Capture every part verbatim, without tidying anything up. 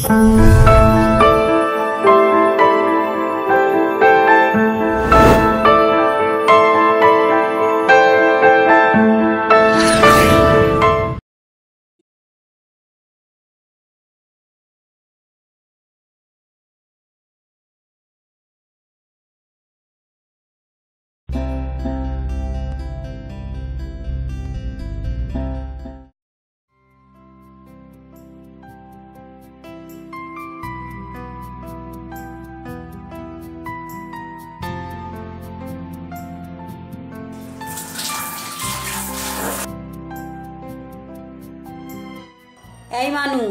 এই মানু,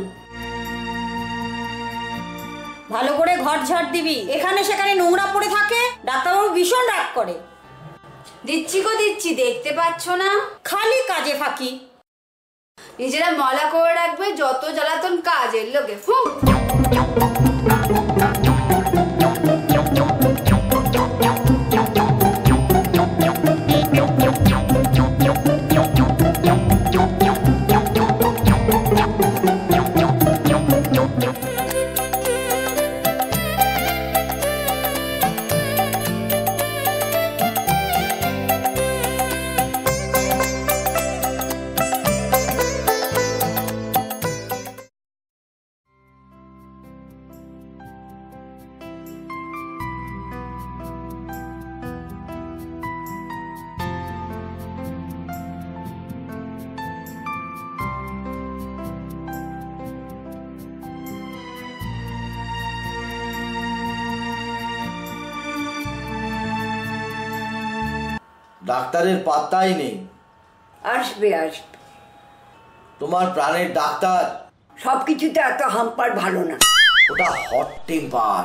ভালো করে ঘর ঝাড় দিবি। এখানে সেখানে নোংরা পড়ে থাকে, ডাক্তারবাবু ভীষণ রাগ করে। দিচ্ছি গো দিচ্ছি, দেখতে পাচ্ছ না? খালি কাজে ফাঁকি। নিজেরা মলা করে রাখবে, যত জ্বালাতন কাজের লোকে। ডাক্তারের পাত্তাই নেই। আসবে আসবে, তোমার প্রাণের ডাক্তার সবকিছুতে এত হাম্পার ভালো না। ওটা হট টেম্পার।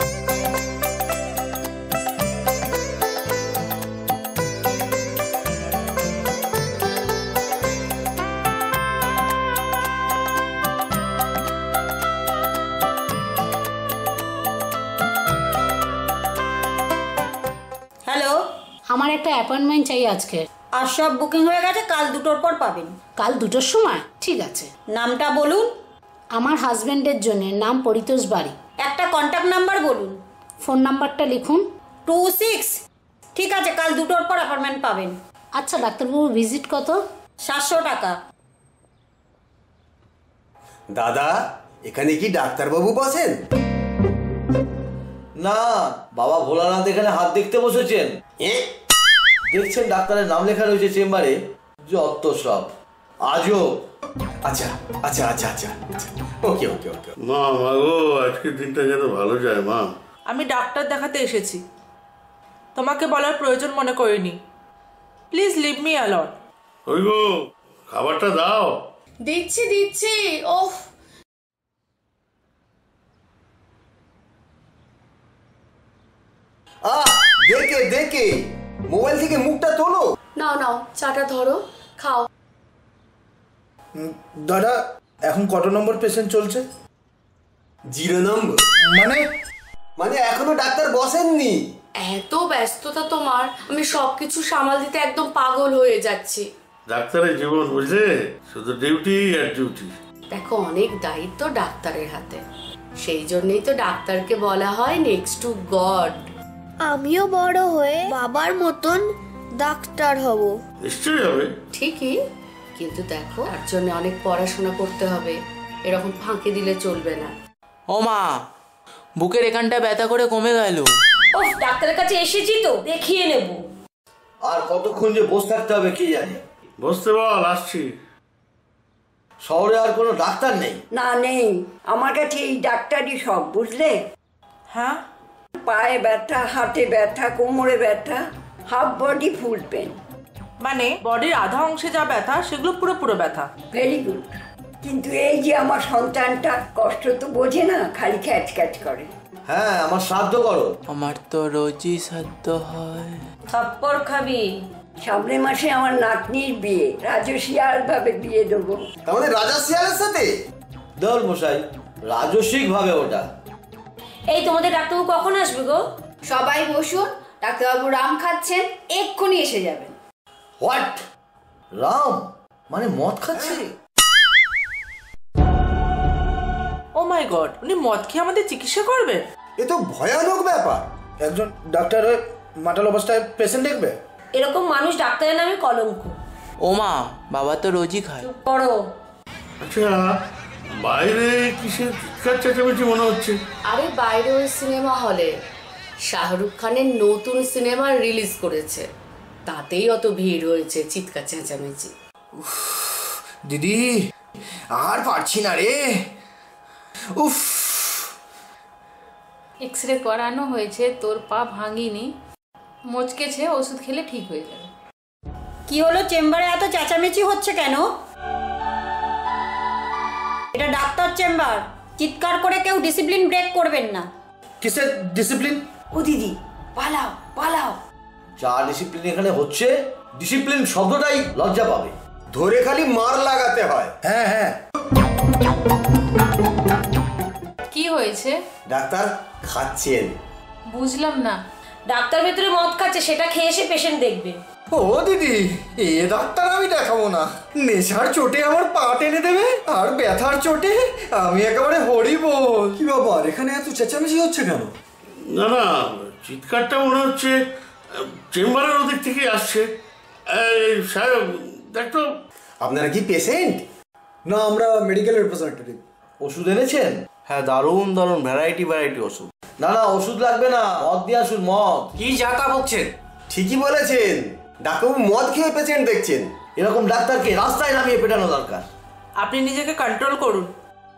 হ্যালো, আমার একটা অ্যাপয়েন্টমেন্ট চাই আজকে। আর সব বুকিং হয়ে গেছে, কাল দুটোর পর পাবেন। কাল দুটোর সময়? ঠিক আছে। নামটা বলুন। আমার হাজবেন্ডের জন্য, নাম পরিতোষ বাড়ি। একটা কন্ট্যাক্ট নাম্বার বলুন। ফোন নাম্বারটা লিখুন। Two six. ঠিক আছে, কাল দুটোর পর অ্যাপয়েন্টমেন্ট পাবেন। আচ্ছা ডাক্তারবাবু, ভিজিট কত? সাতশো টাকা। দাদা, এখানে কি ডাক্তারবাবু বসেন? না, বাবা ভোলানাথ এখানে হাত দেখতে বসেছেন। দেখছেন ডাক্তারের নাম লেখা রয়েছে চেম্বারে। যত সব আজও। আচ্ছা আচ্ছা আচ্ছা আচ্ছা ওকে ওকে ওকে। মা মা গো, আজকের দিনটা যেন ভালো যায় মা। আমি ডাক্তার দেখাতে এসেছি, তোমাকে বলার প্রয়োজন মনে করিনি। Please leave me alone. ওই গো, খাবারটা দাও। দিচ্ছি দিচ্ছি। ওহ, আহ, দেখে দেখে মোবাইল থেকে মুখটা তোলো। নাও নাও, চাটা ধরো, খাও। দাদা, এখন কত নম্বর পেশেন্ট চলছে? জিরো নম্বর। মানে মানে এখনো ডাক্তার বসেননি? এত ব্যস্ততা তোমার, আমি সবকিছু সামাল দিতে একদম পাগল হয়ে যাচ্ছি। ডাক্তারের জীবন বুঝলে, শুধু ডিউটি আর ডিউটি। দেখো, অনেক দায়িত্ব ডাক্তারের হাতে, সেই জন্যই তো ডাক্তারকে বলা হয় নেক্সট টু গড। আমিও বড় হয়ে বাবার মতন ডাক্তার হব। নিশ্চয়ই হবে। ঠিকই, কিন্তু দেখো তার জন্য অনেক পড়াশোনা করতে হবে, এরকম ফাঁকি দিলে চলবে না। ও মা, বুকের এখানটা ব্যথা করে কমে গেল। ও, ডাক্তারের কাছে এসেছি তো, দেখিয়ে নেব। আর কতক্ষণ যে বসে থাকতে হবে কি জানে। বসতে বল, আসছি। শহরে আর কোনো ডাক্তার নেই? না, নেই। আমার কাছে এই ডাক্তারই সব, বুঝলে? হ্যাঁ, পায়ে ব্যথা, হাতে ব্যথা, কোমরে ব্যথা, হাফ বডি ফুল পেন। মানে বডির আধা অংশে যা ব্যথা সেগুলো পুরো পুরো ব্যথা। Very good. কিন্তু এই যে আমার সন্তানটা কষ্ট তো বোঝে না, খালি খ্যাচ খ্যাচ করে। হ্যাঁ, আমার শ্রাদ্ধ করো। আমার তো রোজই শ্রাদ্ধ হয়। থাপ্পড় খাবি। সামনের মাসে আমার নাতনির বিয়ে, রাজশিয়াল ভাবে বিয়ে দেবো। তাহলে রাজা শিয়ালের সাথে? দল মশাই, রাজস্বিক ভাবে ওটা। এই তোমাদের ডাক্তারবাবু কখন আসবে গো? সবাই বসুন, ডাক্তারবাবু রাম খাচ্ছেন, এক্ষুনি এসে যাবেন। হোয়াট? রাম মানে মদ খাচ্ছে? ও মা, মাই গড, উনি মদ খেয়ে আমাদের চিকিৎসা করবেন? এ তো ভয়ানক ব্যাপার। একজন ডাক্তার মাতাল অবস্থায় পেশেন্ট দেখবে? এরকম মানুষ ডাক্তারের নামে কলঙ্ক। ও মা, বাবা তো রোজই খায়। চুপ করো। আচ্ছা, বাইরে কিসের চিৎকার চেঁচামেচি মনে হচ্ছে? আরে বাইরে ওই সিনেমা হলে শাহরুখ খানের নতুন সিনেমা রিলিজ করেছে, তাতেই অত ভিড় হয়েছে, চিৎকার চেঁচামেচি। দিদি আর পারছি না রে। উফ, এক্স রে করানো হয়েছে, তোর পা ভাঙিনি, মচকেছে, ওষুধ খেলে ঠিক হয়ে যাবে। কি হলো, চেম্বারে এত চেঁচামেচি হচ্ছে কেন? এটা ডাক্তার চেম্বার, চিৎকার করে কেউ ডিসিপ্লিন ব্রেক করবেন না। কিসের ডিসিপ্লিন? ও দিদি পালাও পালাও। যা ডিসিপ্লিন এখানে হচ্ছে, ডিসিপ্লিন শব্দটাই লজ্জা পাবে। ধরে খালি মার লাগাতে হয়। হ্যাঁ হ্যাঁ। কি হয়েছে? ডাক্তার খাচ্ছেন। বুঝলাম না। ডাক্তার ভেতরে মদ খাচ্ছে, সেটা খেয়ে এসে পেশেন্ট দেখবে। ও দিদি, এ ডাক্তার আমি দেখাবো না। নেশার চোটে আমার পা টেনে দেবে, আর ব্যথার চোটে আমি একেবারে হরি বল। কি ব্যাপার, এখানে এত চেঁচামেচি হচ্ছে কেন? না না, চিৎকারটা মনে হচ্ছে চেম্বারের ওদিক থেকে আসছে। এই সাহেব, দেখ তো। আপনারা কি পেশেন্ট? না, আমরা মেডিকেল রিপ্রেজেন্টেটিভ। ওষুধ এনেছেন? হ্যাঁ, দারুণ দারুণ ভ্যারাইটি ভ্যারাইটি ওষুধ। না না, ওষুধ লাগবে না, মদ দিয়ে আসুন, মদ। কি যাতা বকছেন? ঠিকই বলেছেন, ডাক্তারবাবু মদ খেয়ে পেশেন্ট দেখছেন। এরকম ডাক্তারকে রাস্তায় নামিয়ে পেটানো দরকার। আপনি নিজেকে কন্ট্রোল করুন।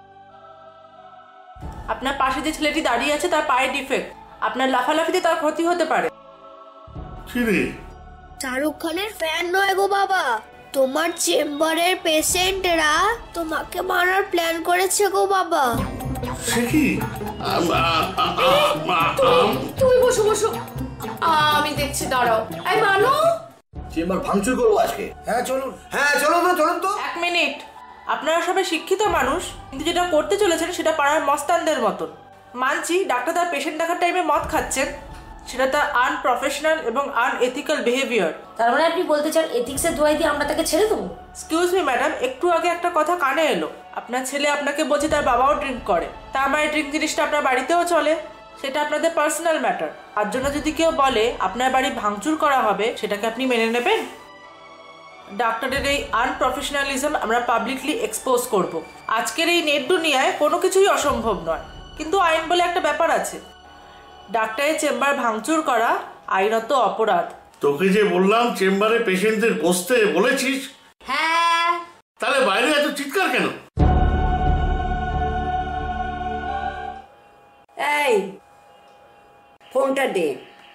আপনার পাশে যে ছেলেটি দাঁড়িয়ে আছে তার পায়ে ডিফেক্ট, আপনার লাফালাফিতে তার ক্ষতি হতে পারে। কি রে? শাহরুখ খানের ফ্যান নয় গো বাবা, তোমার চেম্বারের পেশেন্টরা তোমাকে মারার প্ল্যান করেছে গো বাবা। সে কি? তুমি বসো বসো, আমি দেখছি, দাঁড়াও। এই মানো, চেম্বার ভাঙচুর করবো আজকে। হ্যাঁ চলুন। হ্যাঁ চলুন তো, চলুন তো। এক মিনিট, আপনারা সবাই শিক্ষিত মানুষ, কিন্তু যেটা করতে চলেছেন সেটা পাড়ার মস্তানদের মতন। মানছি ডাক্তার তার পেশেন্ট দেখার টাইমে মদ খাচ্ছেন, সেটা তার আনপ্রফেশনাল এবং আনএথিক্যাল বিহেভিয়ার। তার মানে আপনি বলতে চান এথিক্সের দোয়াই দিয়ে আমরা তাকে ছেড়ে দেবো? এক্সকিউজ মি ম্যাডাম, একটু আগে একটা কথা কানে এলো, আপনার ছেলে আপনাকে বলছে তার বাবাও ড্রিঙ্ক করে, তার মানে ড্রিঙ্ক জিনিসটা আপনার বাড়িতেও চলে, সেটা আপনাদের পার্সোনাল ম্যাটার। আর জন্য যদি কেউ বলে আপনার বাড়ি ভাঙচুর করা হবে, সেটাকে আপনি মেনে নেবেন? ডাক্তারের এই আনপ্রফেশনালিজম আমরা পাবলিকলি এক্সপোজ করব। আজকের এই নেট দুনিয়ায় কোনো কিছুই অসম্ভব নয়, কিন্তু আইন বলে একটা ব্যাপার আছে। ডাক্তারের চেম্বার ভাঙচুর করা আইনত অপরাধ। তোকে যে বললাম চেম্বারে পেশেন্টদের বসতে বলেছিস? হ্যাঁ। তাহলে বাইরে এত চিৎকার কেন? এই ফোনটা দে।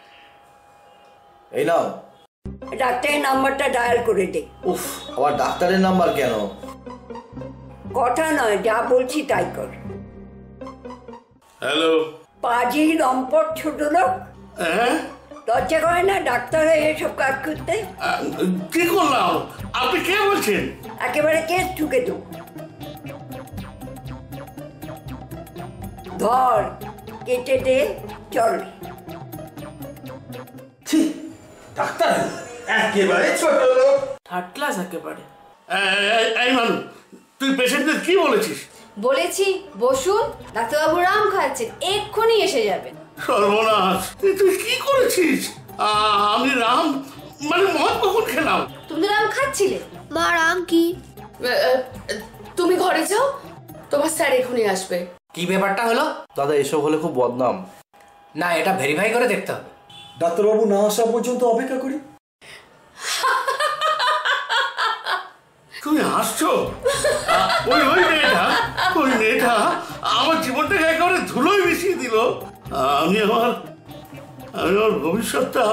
এই নাও। ডাক্তারের নাম্বারটা ডায়াল করে দে। উফ, আবার ডাক্তারের নাম্বার কেন? কথা নয়, যা বলছি তাই কর। হ্যালো। পাজি লম্পট ছোট লোক, হ্যাঁ, লজ্জা করে না ডাক্তার হয়ে এসব কাজ করতে? কি করলাম? আপনি কে বলছেন? একেবারে কেস ঠুকে দেব। ধর, কেটে দে, চল। ডাক্তার একেবারে ছোট লোক, থার্ড ক্লাস একেবারে। এই মানু, তুই পেশেন্টদের কি বলেছিস? বলেছি বসুন, ডাক্তারবাবু রাম খাচ্ছেন, এক্ষুনি এসে যাবেন। সর্বনাশ, তুই কি করেছিস? আমি রাম মানে মদ কখন খেলাম? তুমি রাম খাচ্ছিলে? মা রাম কি? তুমি ঘরে যাও, তোমার স্যার এখনই আসবে। কি ব্যাপারটা হলো? দাদা, এসব হলে খুব বদনাম। না, এটা ভেরিফাই করে দেখতে হবে। ডাক্তারবাবু না আসা পর্যন্ত অপেক্ষা করি। তুমি আসছো? ওই ওই মেয়েটা, ওই মেয়েটা আমার জীবনটাকে একেবারে ধুলোয় মিশিয়ে দিল। আমি আমার আমি আমার ভবিষ্যৎটা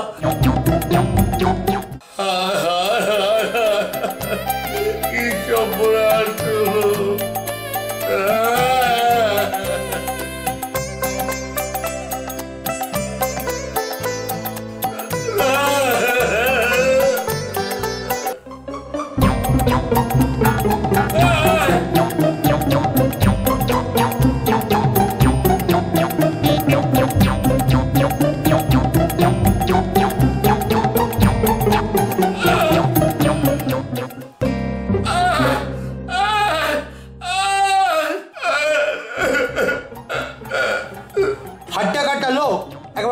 কি সর্বনাশ হলো।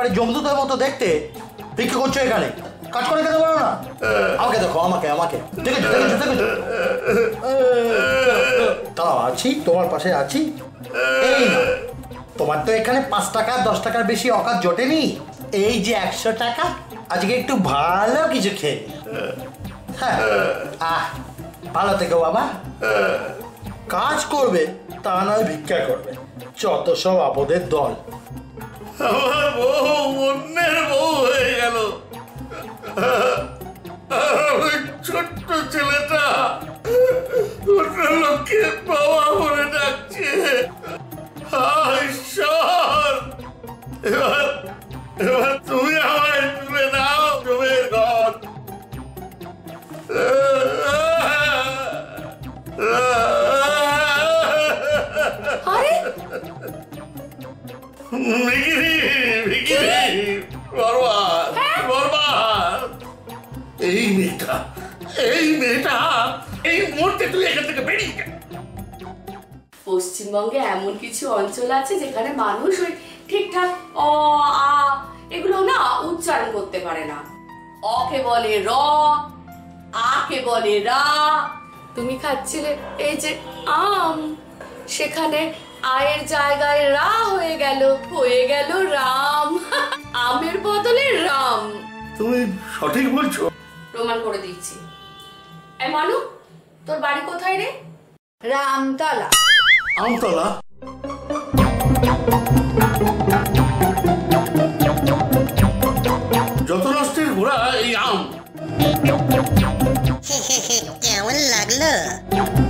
একেবারে জমদূতের মতো দেখতে, ভিক্ষা করছো এখানে, কাজ করে খেতে পারো না? আমাকে দেখো, আমাকে আমাকে দেখেছো দেখেছো দেখেছো দাঁড়াও, আছি তোমার পাশে আছি। এই না, তোমার তো এখানে পাঁচ টাকা দশ টাকার বেশি অকাত জোটেনি। এই যে একশো টাকা, আজকে একটু ভালো কিছু খেয়ে। হ্যাঁ, আহ ভালো থেকো বাবা। কাজ করবে তা নয় ভিক্ষা করবে, যত সব আপদের দল। আমার বউ অন্যের বউ হয়ে গেল। ছোট্ট ছেলেটা অন্য লোককে বাবা বলে ডাকছে। ঈশ্বর, এবার এবার তুমি আমায় তুলে নাও জমের ঘর। আরে ভিখিরি ভিখিরি বরবাদ বরবাদ। এই মেয়েটা এই মেয়েটা এই মুহূর্তে তুই এখান থেকে বেরিয়ে যা। পশ্চিমবঙ্গে এমন কিছু অঞ্চল আছে যেখানে মানুষ ওই ঠিকঠাক অ আ এগুলো না উচ্চারণ করতে পারে না। অকে বলে র, আকে বলে রা। তুমি খাচ্ছিলে এই যে আম, সেখানে আয়ের জায়গায় রা হয়ে গেল, হয়ে গেল রাম। আমের বদলে রাম। তুমি সঠিক বলছো। প্রমাণ করে দিচ্ছি। এই মানু, তোর বাড়ি কোথায় রে? রামতলা। আমতলা? যত নষ্টের ঘোড়া এই আম। কেমন লাগলো?